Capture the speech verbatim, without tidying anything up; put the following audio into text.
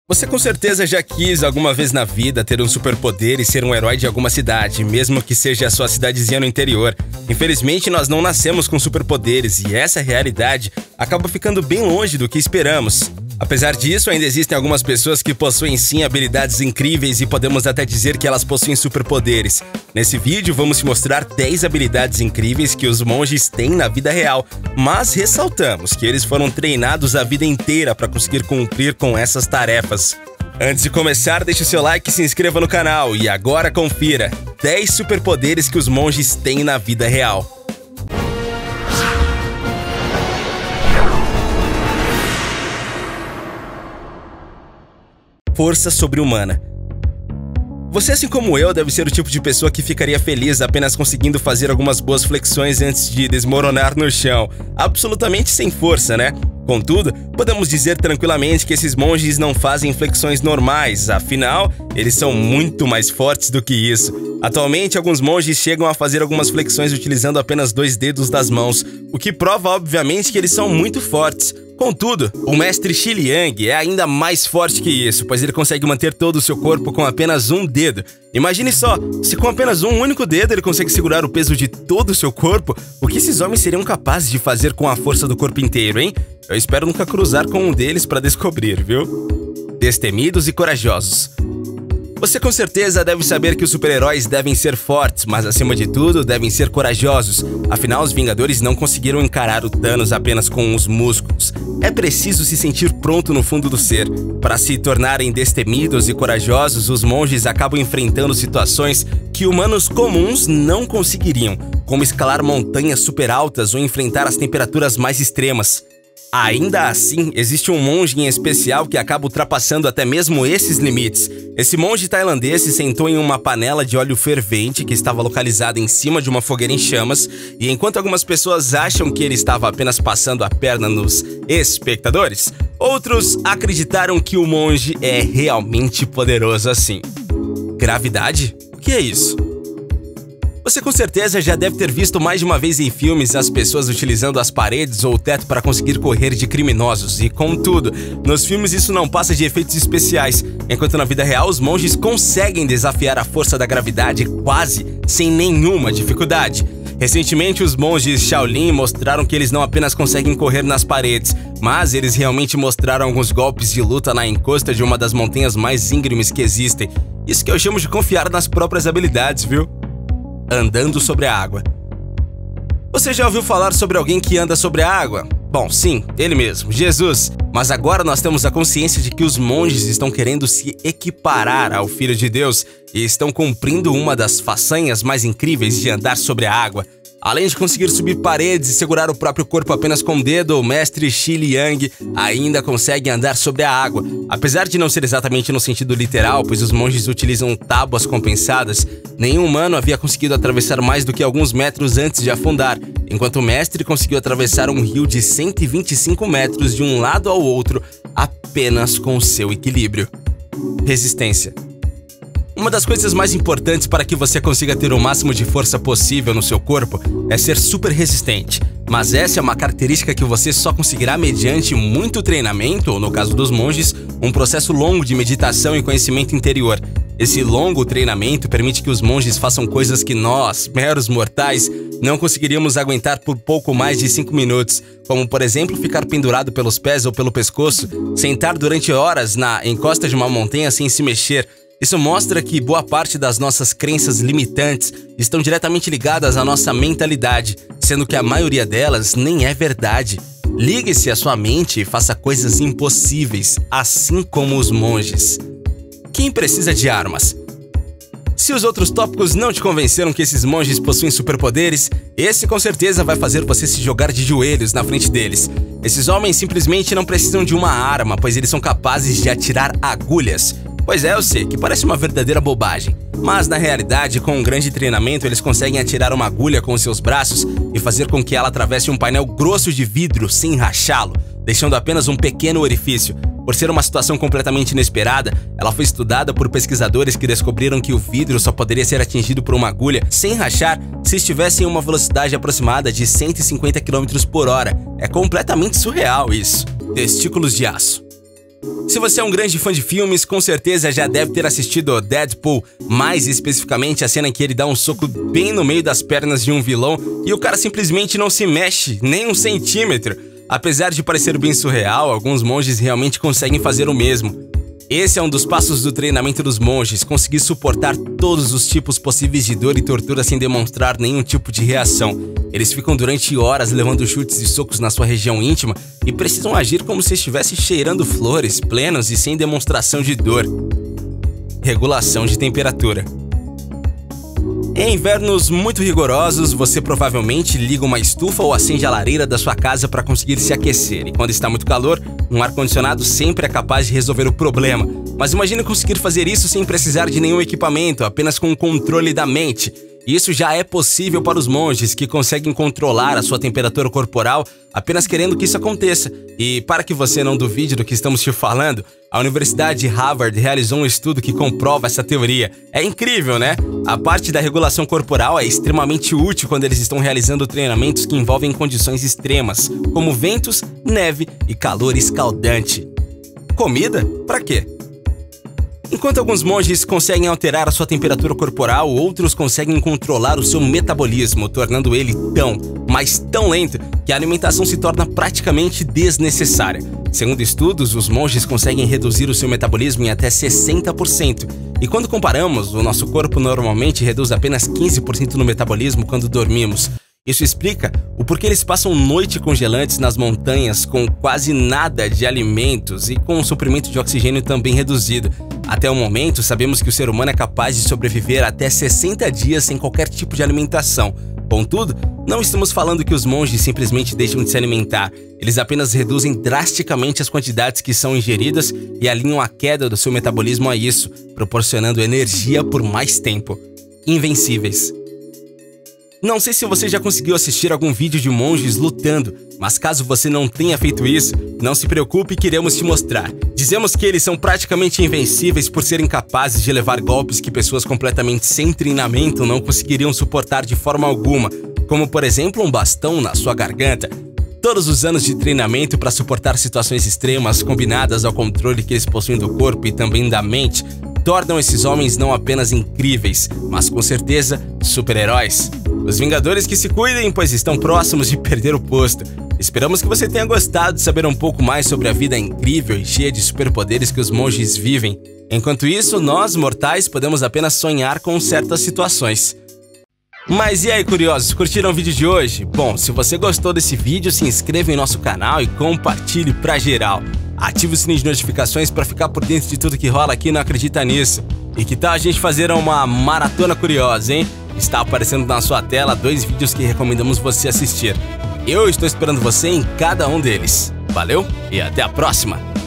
Você com certeza já quis alguma vez na vida ter um superpoder e ser um herói de alguma cidade, mesmo que seja a sua cidadezinha no interior. Infelizmente, nós não nascemos com superpoderes e essa realidade acaba ficando bem longe do que esperamos. Apesar disso, ainda existem algumas pessoas que possuem sim habilidades incríveis e podemos até dizer que elas possuem superpoderes. Nesse vídeo, vamos te mostrar dez habilidades incríveis que os monges têm na vida real, mas ressaltamos que eles foram treinados a vida inteira para conseguir cumprir com essas tarefas. Antes de começar, deixe o seu like e se inscreva no canal. E agora confira dez superpoderes que os monges têm na vida real. Força sobre-humana. Você, assim como eu, deve ser o tipo de pessoa que ficaria feliz apenas conseguindo fazer algumas boas flexões antes de desmoronar no chão, absolutamente sem força, né? Contudo, podemos dizer tranquilamente que esses monges não fazem flexões normais, afinal, eles são muito mais fortes do que isso. Atualmente, alguns monges chegam a fazer algumas flexões utilizando apenas dois dedos das mãos, o que prova, obviamente, que eles são muito fortes. Contudo, o mestre Shi Liang é ainda mais forte que isso, pois ele consegue manter todo o seu corpo com apenas um dedo. Imagine só, se com apenas um único dedo ele consegue segurar o peso de todo o seu corpo, o que esses homens seriam capazes de fazer com a força do corpo inteiro, hein? Eu espero nunca cruzar com um deles para descobrir, viu? Destemidos e corajosos. Você com certeza deve saber que os super-heróis devem ser fortes, mas acima de tudo devem ser corajosos. Afinal, os Vingadores não conseguiram encarar o Thanos apenas com os músculos. É preciso se sentir pronto no fundo do ser. Para se tornarem destemidos e corajosos, os monges acabam enfrentando situações que humanos comuns não conseguiriam, como escalar montanhas super altas ou enfrentar as temperaturas mais extremas. Ainda assim, existe um monge em especial que acaba ultrapassando até mesmo esses limites. Esse monge tailandês se sentou em uma panela de óleo fervente que estava localizada em cima de uma fogueira em chamas, e enquanto algumas pessoas acham que ele estava apenas passando a perna nos espectadores, outros acreditaram que o monge é realmente poderoso assim. Gravidade? O que é isso? Você com certeza já deve ter visto mais de uma vez em filmes as pessoas utilizando as paredes ou o teto para conseguir correr de criminosos, e contudo, nos filmes isso não passa de efeitos especiais, enquanto na vida real os monges conseguem desafiar a força da gravidade quase sem nenhuma dificuldade. Recentemente, os monges Shaolin mostraram que eles não apenas conseguem correr nas paredes, mas eles realmente mostraram alguns golpes de luta na encosta de uma das montanhas mais íngremes que existem. Isso que eu chamo de confiar nas próprias habilidades, viu? Andando sobre a água. Você já ouviu falar sobre alguém que anda sobre a água? Bom, sim, ele mesmo, Jesus. Mas agora nós temos a consciência de que os monges estão querendo se equiparar ao Filho de Deus e estão cumprindo uma das façanhas mais incríveis de andar sobre a água. Além de conseguir subir paredes e segurar o próprio corpo apenas com o dedo, o mestre Shi Liang ainda consegue andar sobre a água. Apesar de não ser exatamente no sentido literal, pois os monges utilizam tábuas compensadas, nenhum humano havia conseguido atravessar mais do que alguns metros antes de afundar, enquanto o mestre conseguiu atravessar um rio de cento e vinte e cinco metros de um lado ao outro apenas com o seu equilíbrio. Resistência. Uma das coisas mais importantes para que você consiga ter o máximo de força possível no seu corpo é ser super resistente. Mas essa é uma característica que você só conseguirá mediante muito treinamento, ou no caso dos monges, um processo longo de meditação e conhecimento interior. Esse longo treinamento permite que os monges façam coisas que nós, meros mortais, não conseguiríamos aguentar por pouco mais de cinco minutos, como por exemplo ficar pendurado pelos pés ou pelo pescoço, sentar durante horas na encosta de uma montanha sem se mexer. Isso mostra que boa parte das nossas crenças limitantes estão diretamente ligadas à nossa mentalidade, sendo que a maioria delas nem é verdade. Ligue-se à sua mente e faça coisas impossíveis, assim como os monges. Quem precisa de armas? Se os outros tópicos não te convenceram que esses monges possuem superpoderes, esse com certeza vai fazer você se jogar de joelhos na frente deles. Esses homens simplesmente não precisam de uma arma, pois eles são capazes de atirar agulhas. Pois é, eu sei que parece uma verdadeira bobagem, mas na realidade, com um grande treinamento, eles conseguem atirar uma agulha com seus braços e fazer com que ela atravesse um painel grosso de vidro sem rachá-lo, deixando apenas um pequeno orifício. Por ser uma situação completamente inesperada, ela foi estudada por pesquisadores que descobriram que o vidro só poderia ser atingido por uma agulha sem rachar se estivesse em uma velocidade aproximada de cento e cinquenta quilômetros por hora. É completamente surreal isso. Testículos de aço. Se você é um grande fã de filmes, com certeza já deve ter assistido Deadpool, mais especificamente a cena em que ele dá um soco bem no meio das pernas de um vilão e o cara simplesmente não se mexe nem um centímetro. Apesar de parecer bem surreal, alguns monges realmente conseguem fazer o mesmo. Esse é um dos passos do treinamento dos monges, conseguir suportar todos os tipos possíveis de dor e tortura sem demonstrar nenhum tipo de reação. Eles ficam durante horas levando chutes e socos na sua região íntima e precisam agir como se estivesse cheirando flores, plenos e sem demonstração de dor. Regulação de temperatura. Em invernos muito rigorosos, você provavelmente liga uma estufa ou acende a lareira da sua casa para conseguir se aquecer. E quando está muito calor, um ar-condicionado sempre é capaz de resolver o problema. Mas imagine conseguir fazer isso sem precisar de nenhum equipamento, apenas com o controle da mente. Isso já é possível para os monges, que conseguem controlar a sua temperatura corporal apenas querendo que isso aconteça. E para que você não duvide do que estamos te falando, a Universidade de Harvard realizou um estudo que comprova essa teoria. É incrível, né? A parte da regulação corporal é extremamente útil quando eles estão realizando treinamentos que envolvem condições extremas, como ventos, neve e calor escaldante. Comida? Para quê? Enquanto alguns monges conseguem alterar a sua temperatura corporal, outros conseguem controlar o seu metabolismo, tornando ele tão, mas tão lento que a alimentação se torna praticamente desnecessária. Segundo estudos, os monges conseguem reduzir o seu metabolismo em até sessenta por cento. E quando comparamos, o nosso corpo normalmente reduz apenas quinze por cento no metabolismo quando dormimos. Isso explica o porquê eles passam noite congelantes nas montanhas com quase nada de alimentos e com o suprimento de oxigênio também reduzido. Até o momento, sabemos que o ser humano é capaz de sobreviver até sessenta dias sem qualquer tipo de alimentação. Contudo, não estamos falando que os monges simplesmente deixam de se alimentar. Eles apenas reduzem drasticamente as quantidades que são ingeridas e alinham a queda do seu metabolismo a isso, proporcionando energia por mais tempo. Invencíveis. Não sei se você já conseguiu assistir algum vídeo de monges lutando, mas caso você não tenha feito isso, não se preocupe que iremos te mostrar. Dizemos que eles são praticamente invencíveis por serem capazes de levar golpes que pessoas completamente sem treinamento não conseguiriam suportar de forma alguma, como por exemplo um bastão na sua garganta. Todos os anos de treinamento para suportar situações extremas combinadas ao controle que eles possuem do corpo e também da mente, tornam esses homens não apenas incríveis, mas com certeza super-heróis. Os Vingadores que se cuidem, pois estão próximos de perder o posto. Esperamos que você tenha gostado de saber um pouco mais sobre a vida incrível e cheia de superpoderes que os monges vivem. Enquanto isso, nós, mortais, podemos apenas sonhar com certas situações. Mas e aí, curiosos, curtiram o vídeo de hoje? Bom, se você gostou desse vídeo, se inscreva em nosso canal e compartilhe pra geral. Ative o sininho de notificações para ficar por dentro de tudo que rola aqui no Acredita Nisso. E que tal a gente fazer uma maratona curiosa, hein? Está aparecendo na sua tela dois vídeos que recomendamos você assistir. Eu estou esperando você em cada um deles. Valeu e até a próxima!